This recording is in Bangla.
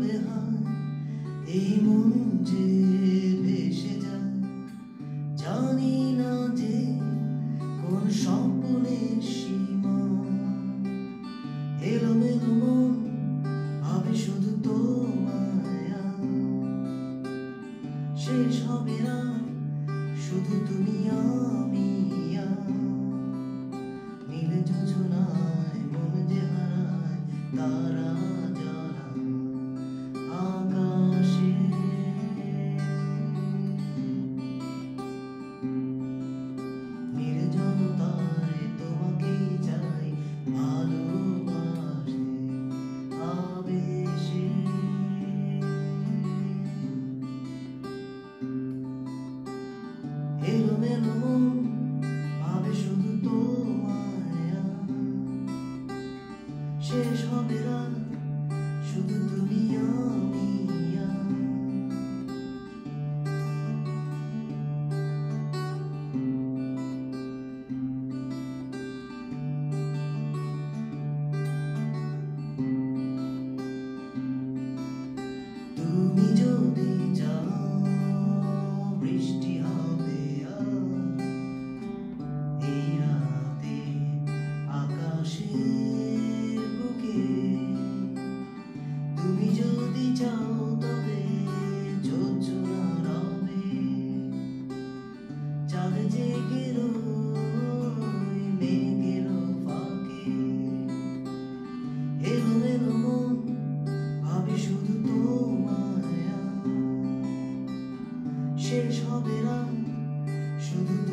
বেহায় এই মন যে ভেসে যায়, জানি না যে কোন স্বপ্নের সীমা। এলোমেলো মন ভাবে শুধু তোমায়, শেষ হবে না শুধু তুমি আমি। নীলে যোজনায় মন যে হারায় তারা যারা আকাশে। নির্জনতায় তোমাকেই চাই ভালোবাসতে আবেশে। এলোমেলো মন ভাবে শুধু তোমায়, শেষ হবে রাত শুধু তুমি আমি। তুমি যদি যাও বৃষ্টি হবে এই রাতে আকাশের বুকে। তুমি যদি চাও তবে যোজনা রবে চাঁদ জেগে রই মেঘের ফাঁকে। এলোমেলো মন ভাবে শুধু তোমায়, শেষ হবে রাত শুধু